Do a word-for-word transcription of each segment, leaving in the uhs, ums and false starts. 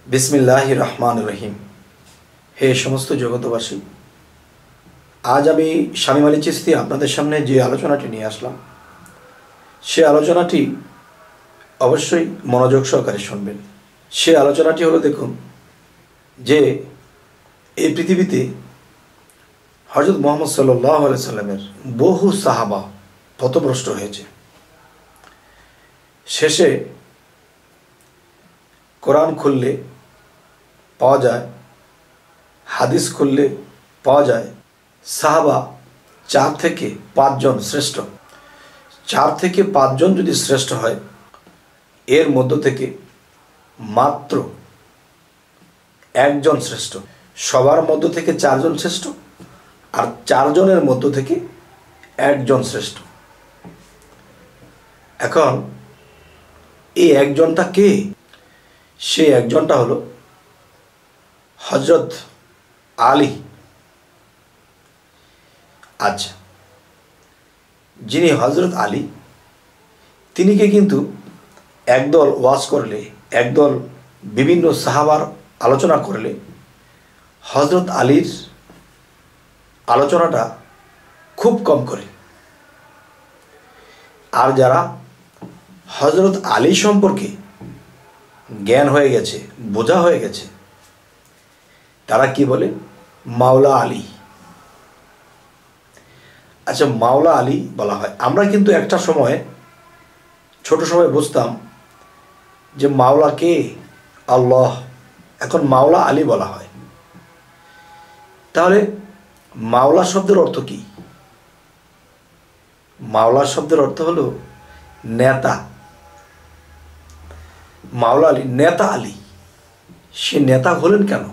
बिस्मिल्लाहिर रहमानिर रहीम। हे समस्त जगतबासी, आज आमी शामीम आली चिश्ती आपनादेर सामने जे आलोचनाटी निये आसलाम से आलोचनाटी अवश्यई मनोयोग सहकारे शुनबेन। से आलोचनाटी हलो देखुन जे ए पृथिवीते हजरत मुहम्मद सल्लल्लाहु आलैहि साल्लामेर बहु साहाबा पथभ्रष्ट हयेछे। शेषे कुरान खुलले पाওয়া যায়, हादिस खुलले पाওয়া যায় साहाबा चार থেকে पाँच जन श्रेष्ठ। चार থেকে पाँच जन यदि श्रेष्ठ হয় एर मध्य থেকে मात्र একজন শ্রেষ্ঠ। সবার মধ্য থেকে চারজন শ্রেষ্ঠ আর চারজনের মধ্য থেকে একজন শ্রেষ্ঠ। এখন এই একজনটা কে? সে একজনটা হলো हजरत आली। अच्छा, जिनी हजरत आली तिनी के किन्तु एकदल वाज करले, एकदल विभिन्न साहाबार आलोचना करले हजरत आलीर आलोचनाटा खूब कम करे। आर जारा हजरत आली सम्पर्के ज्ञान हये गेछे, बोझा हये गेछे, तारा कि बोले माওলা आली। अच्छा, माওলা आली बला हय। आमरा किन्तु एकटा समय छोटो समय बुझताम जे माওলা के आल्लाह, एखन माওলা आली बला हय। ताहले माওলা शब्देर अर्थ कि? माওলা शब्देर अर्थ हलो नेता। माওলা आली नेता आली। से नेता हलेन केन?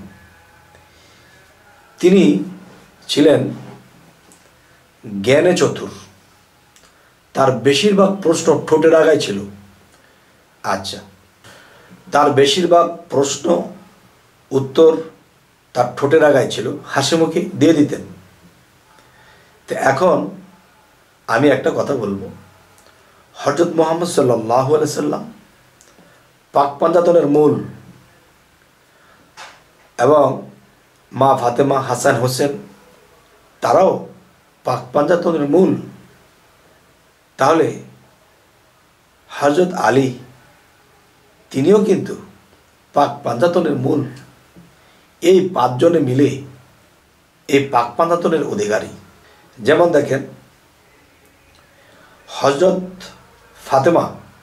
তিনি ছিলেন জ্ঞানে চতুর। তার বেশিরভাগ প্রশ্ন ঠোঁটের আগায় ছিল। আচ্ছা, তার বেশিরভাগ প্রশ্ন উত্তর তার ঠোঁটের আগায় ছিল, হাসি মুখে দিয়ে দিতেন। তো এখন আমি একটা কথা বলবো, হযরত মুহাম্মদ সাল্লাল্লাহু আলাইহি সাল্লাম পাক পাঞ্জাতনের মূল এবং मा फातेमा हासान হোসেন তারাও পাক পাঞ্জাতনের মূল। তাহলে হযরত আলী তিনিও কিন্তু পাক পাঞ্জাতনের মূল। এই পাঁচজনে মিলে এই পাক পাঞ্জাতনের অধিকারী। যেমন দেখেন, হযরত ফাতেমা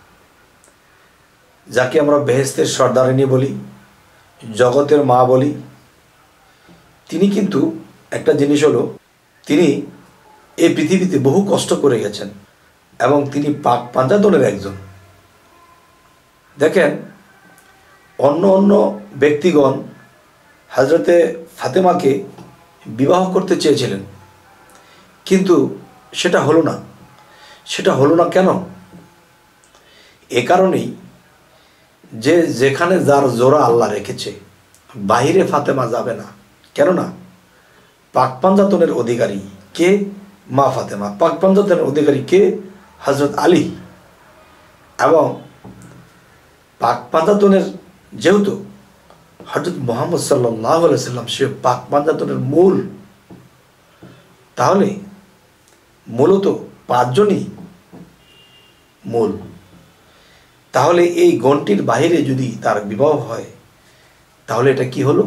যাকে আমরা বেহেশতের সর্দারিনী বলি, জগতের মা বলি, তিনি কিন্তু একটা জিনিস হলো তিনি এই পৃথিবীতে বহু কষ্ট করে গেছেন এবং তিনি পাক পাঞ্জাতনের একজন। দেখেন, অন্য অন্য ব্যক্তিগণ হযরতে ফাতেমাকে বিবাহ করতে চেয়েছিলেন, কিন্তু সেটা হলো না। সেটা হলো না কেন? এ কারণেই যে যেখানে যার জোড়া আল্লাহ রেখেছে বাইরে ফাতেমা যাবে না। কেননা পাক পাঞ্জাতনের অধিকারী কে? মা ফাতেমা। পাক পাঞ্জাতনের অধিকারী কে? হযরত আলী। এবং পাক পাঞ্জাতনের যেহেতু হযরত মুহাম্মদ সাল্লাল্লাহু আলাইহি সাল্লাম সে পাক পাঞ্জাতনের মূল, তাহলে মূলত পাঁচজনই মূল। তাহলে এই গণটির বাইরে যদি তার বিবাহ হয় তাহলে এটা কি হলো?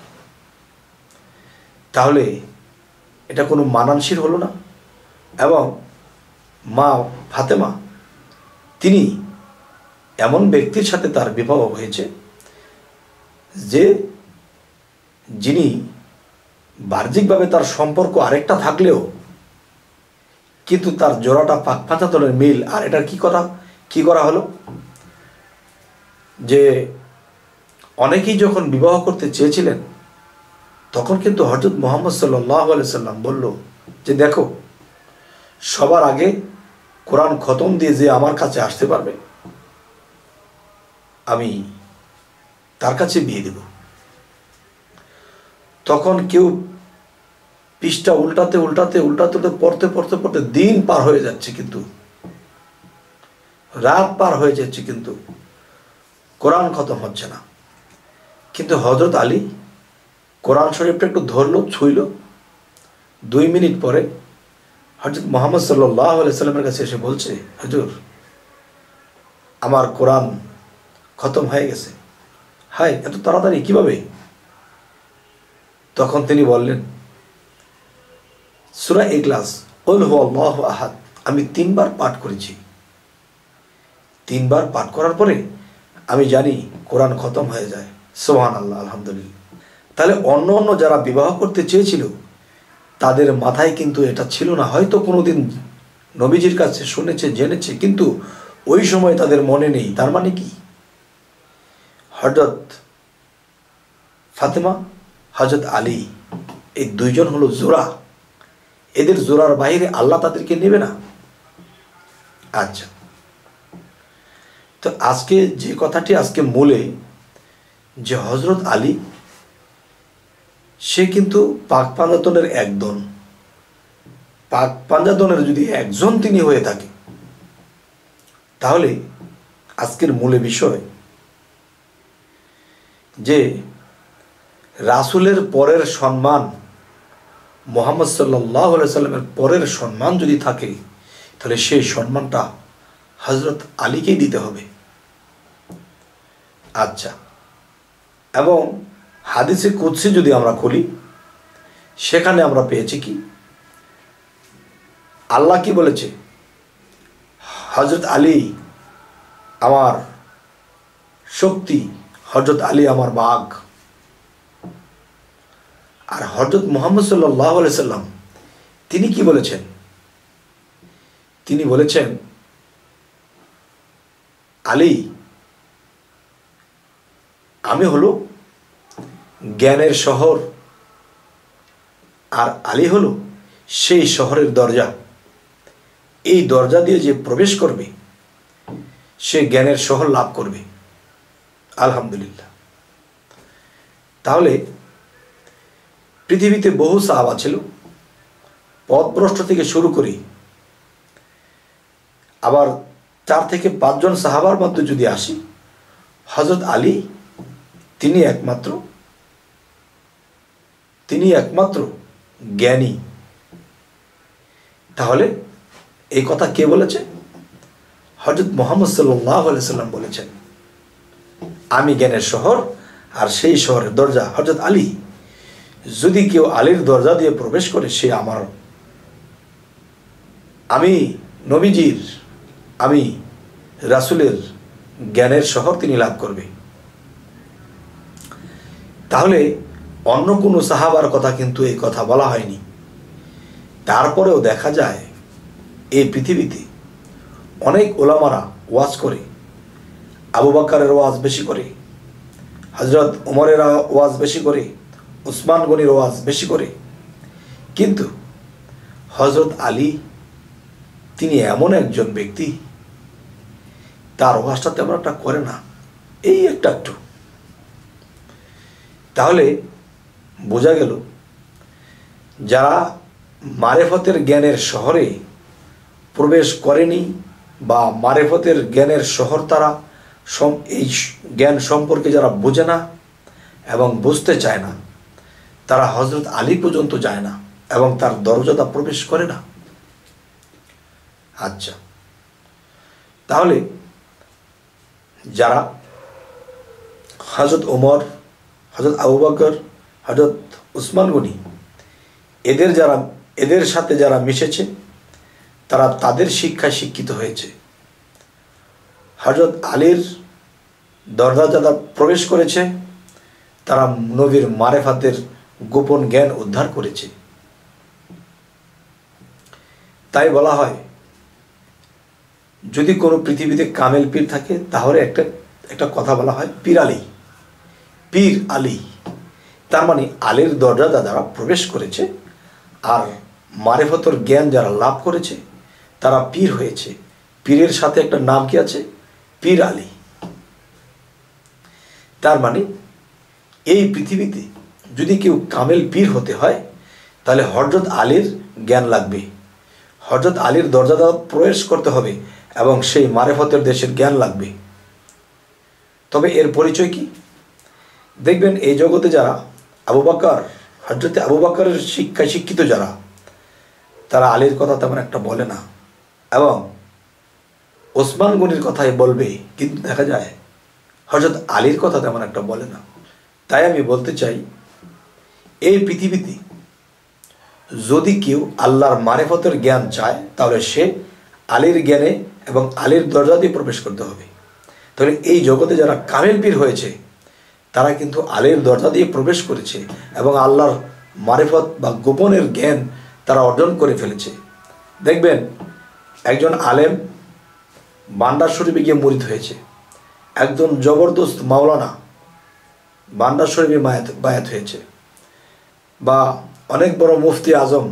তাহলে এটা কোনো মানানসির হলো না। এবং মা ফাতেমা তিনি এমন ব্যক্তির সাথে তার বিবাহ হয়েছে যে যিনি বাহ্যিকভাবে তার সম্পর্ক আরেকটা থাকলেও কিন্তু তার জোড়াটা পাক পাঞ্জাতনের মিল। আর এটা কি করা কি করা হলো যে অনেকেই যখন বিবাহ করতে চেয়েছিলেন তখন কিন্তু হযরত মুহাম্মদ সাল্লাল্লাহু আলাইহি সাল্লাম বলল যে দেখো, সবার আগে কোরআন খতম দিয়ে যে আমার কাছে আসতে পারবে আমি তার কাছে বিয়ে দেব। তখন কেউ পৃষ্ঠা উল্টাতে উল্টাতে উল্টাতে পড়তে পড়তে পড়তে দিন পার হয়ে যাচ্ছে, কিন্তু রাত পার হয়ে যাচ্ছে, কিন্তু কোরআন খতম হচ্ছে না। কিন্তু হজরত আলী কোরআন শরীফটা একটু ধরলো, ছুঁইল। দুই মিনিট পরে হজরত মোহাম্মদ সাল্লাল্লাহু আলাইহি সাল্লামের কাছে এসে বলছে, হুজুর আমার কোরআন খতম হয়ে গেছে। হায়, এত তাড়াতাড়ি কিভাবে? তখন তিনি বললেন, সূরা ইখলাস কুল হুয়াল্লাহু আহাদ আমি তিনবার পাঠ করেছি। তিনবার পাঠ করার পরে আমি জানি কোরআন খতম হয়ে যায়। সুবহানাল্লাহ, আলহামদুলিল্লাহ। তাহলে অন্য অন্য যারা বিবাহ করতে চেয়েছিল তাদের মাথায় কিন্তু এটা ছিল না। হয়তো কোনোদিন নবীজির কাছে শুনেছে, জেনেছে, কিন্তু ওই সময় তাদের মনে নেই। তার মানে কি? হযরত ফাতেমা, হযরত আলী, এই দুইজন হলো জোড়া। এদের জোড়ার বাইরে আল্লাহ তাদেরকে নেবে না। আচ্ছা, তো আজকে যে কথাটি আজকে মূলে, যে হযরত আলী সে কিন্তু পাক পাঞ্জাতনের একজন, পাক পাঞ্জাতনের যদি একজন তিনি হয়ে থাকে, তাহলে আজকের মূলে বিষয় যে রাসূলের পরের সম্মান, মুহাম্মদ সাল্লাল্লাহু আলাইহি সাল্লামের পরের সম্মান যদি থাকে, তাহলে সেই সম্মানটা হযরত আলীকেই দিতে হবে। আচ্ছা, এবং হাদিসে কুদসি যদি আমরা খুলি, সেখানে আমরা পেয়েছি কি, আল্লাহ কি বলেছে? হযরত আলী আমার শক্তি, হযরত আলী আমার বাঘ। আর হযরত মুহাম্মদ সাল্লাল্লাহু আলাইহি সাল্লাম তিনি কি বলেছেন? তিনি বলেছেন, আলী আমি হলো জ্ঞানের শহর, আর আলী হলো সেই শহরের দরজা। এই দরজা দিয়ে যে প্রবেশ করবে সে জ্ঞানের শহর লাভ করবে। আলহামদুলিল্লাহ। তাহলে পৃথিবীতে বহু সাহাবা ছিল, পথভ্রষ্ট থেকে শুরু করে আবার চার থেকে পাঁচজন সাহাবার মধ্যে যদি আসি, হযরত আলী তিনি একমাত্র তিনি একমাত্র জ্ঞানী। তাহলে এই কথা কে বলেছে? হযরত মুহাম্মদ সাল্লাল্লাহু আলাইহি সাল্লাম বলেছেন, আমি জ্ঞানের শহর আর সেই শহরের দরজা হযরত আলী। যদি কেউ আলীর দরজা দিয়ে প্রবেশ করে, সে আমার, আমি নবীজির, আমি রাসূলের জ্ঞানের শহর তিনি লাভ করবে। তাহলে অন্য কোনো সাহাবার কথা কিন্তু এই কথা বলা হয়নি। তারপরেও দেখা যায় এই পৃথিবীতে অনেক ওলামারা ওয়াজ করে, আবু বকরের ওয়াজ বেশি করে, হযরত ওমরের ওয়াজ বেশি করে, উসমান গনির ওয়াজ বেশি করে, কিন্তু হযরত আলী তিনি এমন একজন ব্যক্তি, তার ওয়াজটা তেমন একটা করে না, এই একটা একটু। তাহলে বোঝা গেল যারা মারেফতের জ্ঞানের শহরে প্রবেশ করেনি বা মারেফতের জ্ঞানের শহর তারা এই জ্ঞান সম্পর্কে যারা বোঝে না এবং বুঝতে চায় না, তারা হযরত আলী পর্যন্ত যায় না এবং তার দরজাটা প্রবেশ করে না। আচ্ছা, তাহলে যারা হযরত ওমর, হযরত আবু বকর, হযরত উসমান গনি, এদের যারা এদের সাথে যারা মিশেছে, তারা তাদের শিক্ষায় শিক্ষিত হয়েছে। হযরত আলীর দরজা যারা প্রবেশ করেছে, তারা নবীর মারেফাতের গোপন জ্ঞান উদ্ধার করেছে। তাই বলা হয়, যদি কোনো পৃথিবীতে কামেল পীর থাকে, তাহলে একটা একটা কথা বলা হয় পীর আলী, পীর আলী। তার মানে আলীর দরজা যারা প্রবেশ করেছে আর মারেফতের জ্ঞান যারা লাভ করেছে, তারা পীর হয়েছে। পীরের সাথে একটা নাম কি আছে? পীর আলী। তার মানে এই পৃথিবীতে যদি কেউ কামেল পীর হতে হয়, তাহলে হযরত আলীর জ্ঞান লাগবে, হযরত আলীর দরজা দ্বারা প্রবেশ করতে হবে এবং সেই মারেফতের দেশের জ্ঞান লাগবে। তবে এর পরিচয় কি? দেখবেন এই জগতে যারা আবু বকর হযরতে আবু বকরের শিক্ষায় শিক্ষিত যারা, তারা আলীর কথা তেমন একটা বলে না, এবং ওসমান গনির কথাই বলবে, কিন্তু দেখা যায় হযরত আলীর কথা তেমন একটা বলে না। তাই আমি বলতে চাই, এই পৃথিবীতে যদি কেউ আল্লাহর মারিফতের জ্ঞান চায়, তাহলে সে আলীর জ্ঞানে এবং আলীর দরজা দিয়ে প্রবেশ করতে হবে। তাহলে এই জগতে যারা কামেল পীর হয়েছে, তারা কিন্তু আলীর দরজা দিয়ে প্রবেশ করেছে এবং আল্লাহর মারিফত বা গোপনের জ্ঞান তারা অর্জন করে ফেলেছে। দেখবেন একজন আলেম বান্ডার শরীফে গিয়ে মুরিদ হয়েছে, একজন জবরদস্ত মাওলানা বান্ডার শরীফে বায়াত বায়াত হয়েছে, বা অনেক বড় মুফতি আজম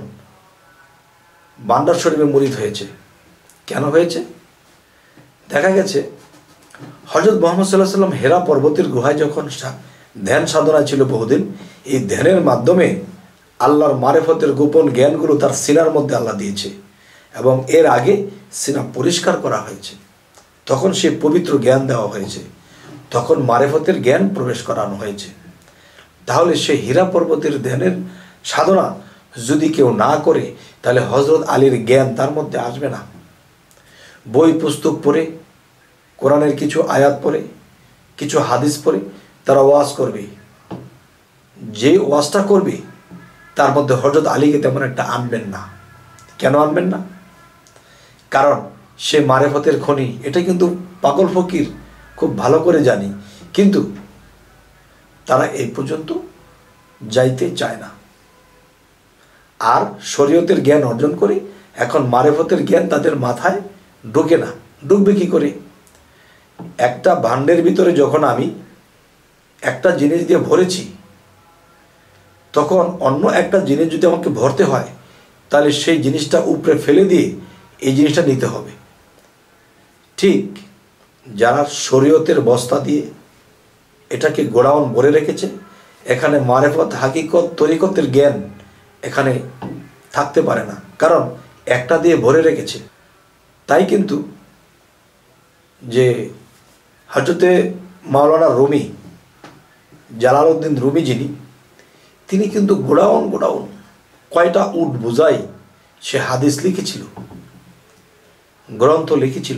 বান্ডার শরীফে মুরিদ হয়েছে। কেন হয়েছে? দেখা গেছে হযরত মুহাম্মদ সাল্লাল্লাহু আলাইহি ওয়াসাল্লাম হেরা পর্বতের গুহায় যখন ধ্যান সাধনা ছিল বহুদিন, এই ধ্যানের মাধ্যমে আল্লাহর মারিফতের গোপন জ্ঞানগুলো তার সিনার মধ্যে আল্লাহ দিয়েছে, এবং এর আগে সিনা পরিষ্কার করা হয়েছে, তখন সে পবিত্র জ্ঞান দেওয়া হয়েছে, তখন মারিফতের জ্ঞান প্রবেশ করানো হয়েছে। তাহলে সে হীরা পর্বতের ধ্যানের সাধনা যদি কেউ না করে, তাহলে হযরত আলীর জ্ঞান তার মধ্যে আসবে না। বই পুস্তক পড়ে, কোরআনের কিছু আয়াত পড়ে, কিছু হাদিস পড়ে তারা ওয়াজ করবে, যে ওয়াজটা করবে তার মধ্যে হযরত আলীকে তেমন একটা আনবেন না। কেন আনবেন না? কারণ সে মারিফতের খনি, এটা কিন্তু পাগল ফকির খুব ভালো করে জানি, কিন্তু তারা এই পর্যন্ত যাইতে চায় না। আর শরীয়তের জ্ঞান অর্জন করে এখন মারিফতের জ্ঞান তাদের মাথায় ঢোকে না। ঢুকবে কি করে? একটা ভাণ্ডের ভিতরে যখন আমি একটা জিনিস দিয়ে ভরেছি, তখন অন্য একটা জিনিস যদি আমাকে ভরতে হয়, তাহলে সেই জিনিসটা উপরে ফেলে দিয়ে এই জিনিসটা নিতে হবে। ঠিক যারা শরীয়তের বস্তা দিয়ে এটাকে গোডাউন ভরে রেখেছে, এখানে মারিফত হাকিকত তরিকতের জ্ঞান এখানে থাকতে পারে না, কারণ একটা দিয়ে ভরে রেখেছে। তাই কিন্তু যে হযরতে মাওলানা রুমি, জালালউদ্দিন রুমি যিনি, তিনি কিন্তু গোডাউন গোডাউন কয়টা উট বোঝাই সে হাদিস লিখেছিল, গ্রন্থ লিখেছিল।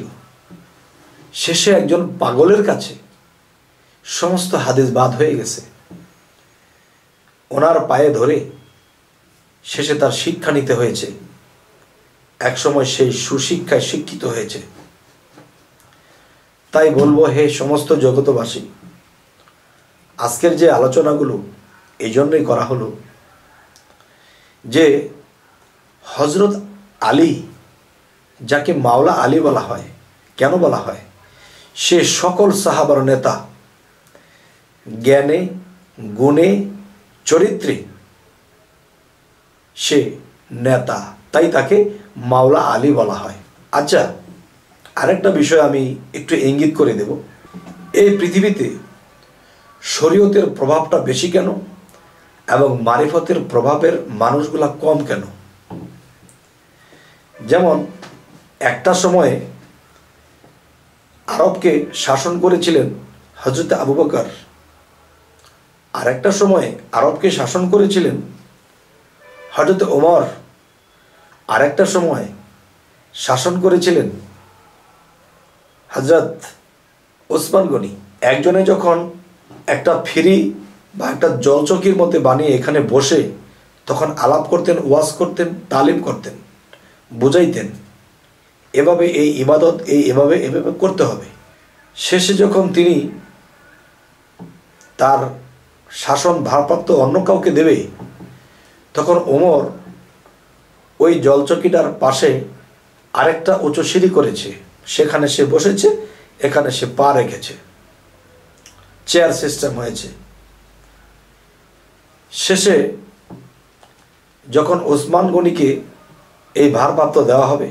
শেষে একজন পাগলের কাছে সমস্ত হাদিস বাদ হয়ে গেছে, ওনার পায়ে ধরে শেষে তার শিক্ষা নিতে হয়েছে। একসময় সেই সুশিক্ষায় শিক্ষিত হয়েছে। তাই বলবো, হে সমস্ত জগতবাসী, আজকের যে আলোচনাগুলো এই জন্যই করা হলো যে হযরত আলী, যাকে মাওলা আলী বলা হয়, কেন বলা হয়? সে সকল সাহাবার নেতা, জ্ঞানে গুণে চরিত্রে সে নেতা, তাই তাকে মাওলা আলী বলা হয়। আচ্ছা, আরেকটা বিষয় আমি একটু ইঙ্গিত করে দেব। এই পৃথিবীতে শরীয়তের প্রভাবটা বেশি কেন এবং মারিফতের প্রভাবের মানুষগুলা কম কেন? যেমন একটা সময়ে আরবকে শাসন করেছিলেন হযরত আবু বকর, আর একটা সময়ে আরবকে শাসন করেছিলেন হযরত ওমর, আর একটা সময় শাসন করেছিলেন হযরত ওসমান গনি। একজনে যখন একটা ফ্রি বা একটা জলচকির মধ্যে বানিয়ে এখানে বসে তখন আলাপ করতেন, ওয়াজ করতেন, তালিম করতেন, বুঝাইতেন, এভাবে এই ইবাদত এই এভাবে এভাবে করতে হবে। শেষে যখন তিনি তার শাসন ভারপ্রাপ্ত অন্য কাউকে দেবে, তখন ওমর ওই জলচকিটার পাশে আরেকটা উঁচু সিঁড়ি করেছে, সেখানে সে বসেছে, এখানে সে পা রেখেছে, চেয়ার সিস্টেম হয়েছে। শেষে যখন ওসমান গনিকে এই ভারপ্রাপ্ত দেওয়া হবে,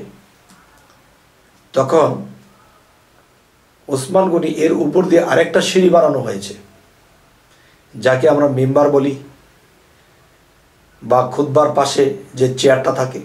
তখন ওসমান গনি এর উপর দিয়ে আরেকটা সিঁড়ি বানানো হয়েছে, যাকে আমরা মিম্বার বলি, বা খুতবার পাশে যে চেয়ারটা থাকে।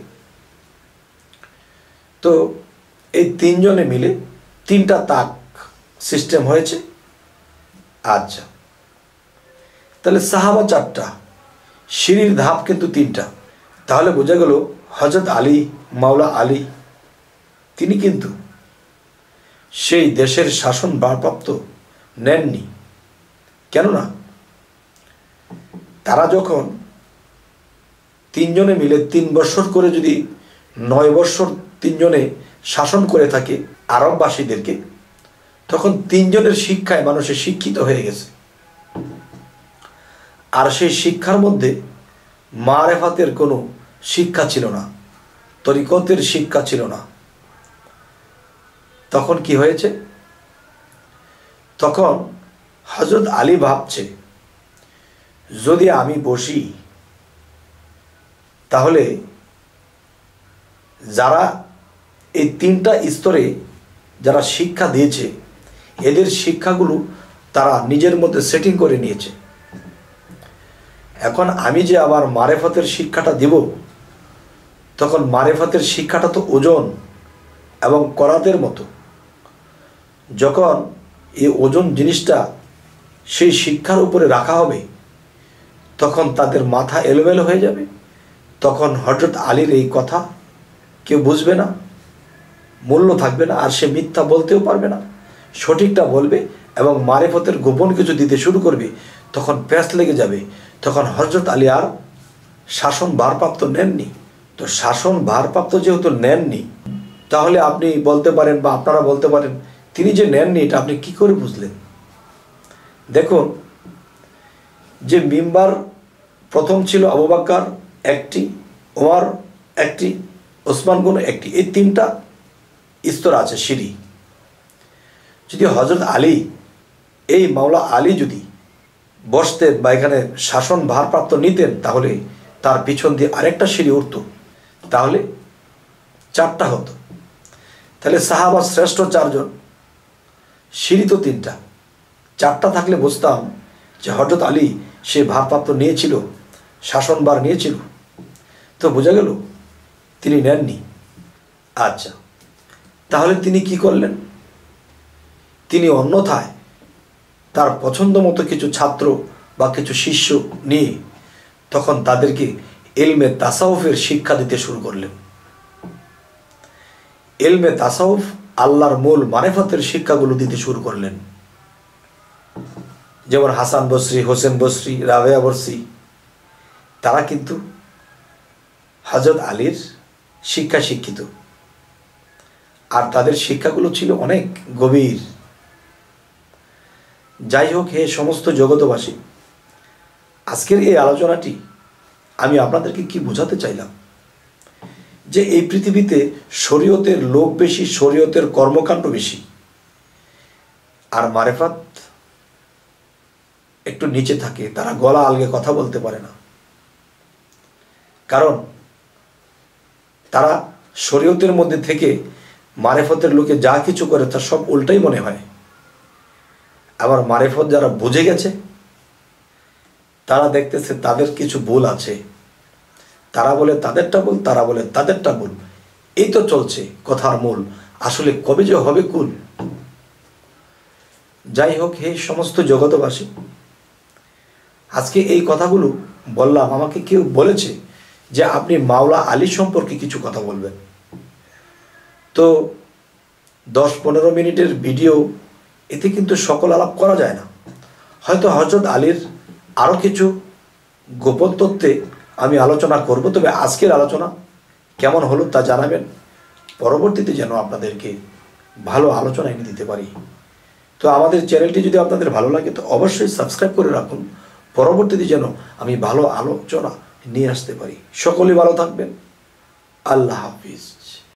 তো এই তিনজনে মিলে তিনটা তাক সিস্টেম হয়েছে। আচ্ছা, তাহলে সাহাবা চারটা, সিঁড়ির ধাপ কিন্তু তিনটা। তাহলে বোঝা গেল হযরত আলী, মাওলা আলী, তিনি কিন্তু সেই দেশের শাসন ভারপ্রাপ্ত নেননি। কেননা তারা যখন তিনজনে মিলে তিন বছর করে যদি নয় বছর তিনজনে শাসন করে থাকে আরববাসীদেরকে, তখন তিনজনের শিক্ষায় মানুষের শিক্ষিত হয়ে গেছে। আর সেই শিক্ষার মধ্যে মারেফাতের কোনো শিক্ষা ছিল না, তরিকতের শিক্ষা ছিল না। তখন কি হয়েছে? তখন হযরত আলী ভাবছে, যদি আমি বসি তাহলে যারা এই তিনটা স্তরে যারা শিক্ষা দিয়েছে, এদের শিক্ষাগুলো তারা নিজের মধ্যে সেটিং করে নিয়েছে। এখন আমি যে আবার মারেফতের শিক্ষাটা দেব, তখন মারেফতের শিক্ষাটা তো ওজন এবং করাতের মতো। যখন এই ওজন জিনিসটা সেই শিক্ষার উপরে রাখা হবে, তখন তাদের মাথা এলোমেলো হয়ে যাবে। তখন হযরত আলীর এই কথা কেউ বুঝবে না, মূল্য থাকবে না, আর সে মিথ্যা বলতেও পারবে না, সঠিকটা বলবে এবং মারেফতের গোপন কিছু দিতে শুরু করবে। তখন প্যাঁচ লেগে যাবে। তখন হযরত আলী আর শাসন ভারপ্রাপ্ত নেননি। তো শাসন ভারপ্রাপ্ত যেহেতু নেননি, তাহলে আপনি বলতে পারেন বা আপনারা বলতে পারেন, তিনি যে নেননি এটা আপনি কি করে বুঝলেন? দেখুন, যে মিম্বার প্রথম ছিল আবু বকর একটি, ওমর একটি, ওসমান গনি একটি, এই তিনটা স্তর আছে সিঁড়ি। যদি হযরত আলী, এই মাওলা আলী যদি বসতেন বা এখানে শাসন ভারপ্রাপ্ত নিতেন, তাহলে তার পিছন দিয়ে আরেকটা সিঁড়ি উঠত, তাহলে চারটা হতো। তাহলে সাহাবা শ্রেষ্ঠ চারজন, সিঁড়ি তো তিনটা, চারটা থাকলে বুঝতাম যে হযরত আলী সে ভারপ্রাপ্ত নিয়েছিল, শাসনভার নিয়েছিল। তো বোঝা গেল তিনি নেননি। আচ্ছা, তাহলে তিনি কি করলেন? তিনি অন্যথায় তার পছন্দ মতো কিছু ছাত্র বা কিছু শিষ্য নিয়ে তখন তাদেরকে ইলমে তাসাউফের শিক্ষা দিতে শুরু করলেন। ইলমে তাসাউফ, আল্লাহর মূল মারিফতের শিক্ষাগুলো দিতে শুরু করলেন। যেমন হাসান বসরি, হোসেন বসরি, রাবেয়া বসরি, তারা কিন্তু হযরত আলীর শিক্ষা শিক্ষিত, আর তাদের শিক্ষাগুলো ছিল অনেক গভীর। যাই হোক, হে সমস্ত জগতবাসী, আজকের এই আলোচনাটি আমি আপনাদেরকে কি বোঝাতে চাইলাম, যে এই পৃথিবীতে শরীয়তের লোক বেশি, শরীয়তের কর্মকাণ্ড বেশি, আর মারেফাত একটু নিচে থাকে। তারা গলা আলগে কথা বলতে পারে না, কারণ তারা শরীয়তের মধ্যে থেকে মারেফতের লোকে যা কিছু করে তার সব উল্টাই মনে হয়। আবার মারেফত যারা বুঝে গেছে, তারা দেখতেছে তাদের কিছু ভুল আছে, তারা বলে তাদেরটা ভুল, তারা বলে তাদেরটা ভুল। এই তো চলছে কথার মূল, আসলে কবে যে হবে কুল। যাই হোক, হে সমস্ত জগতবাসী, আজকে এই কথাগুলো বললাম। আমাকে কেউ বলেছে যে আপনি মাওলা আলী সম্পর্কে কিছু কথা বলবেন। তো দশ পনেরো মিনিটের ভিডিও, এতে কিন্তু সকল আলাপ করা যায় না। হয়তো হযরত আলীর আরও কিছু গোপন তথ্যে আমি আলোচনা করব। তবে আজকের আলোচনা কেমন হলো তা জানাবেন, পরবর্তীতে যেন আপনাদেরকে ভালো আলোচনা এনে দিতে পারি। তো আমাদের চ্যানেলটি যদি আপনাদের ভালো লাগে তো অবশ্যই সাবস্ক্রাইব করে রাখুন, পরবর্তীতে যেন আমি ভালো আলোচনা নিয়ে আসতে পারি। সকলেই ভালো থাকবেন। আল্লাহ হাফিজ।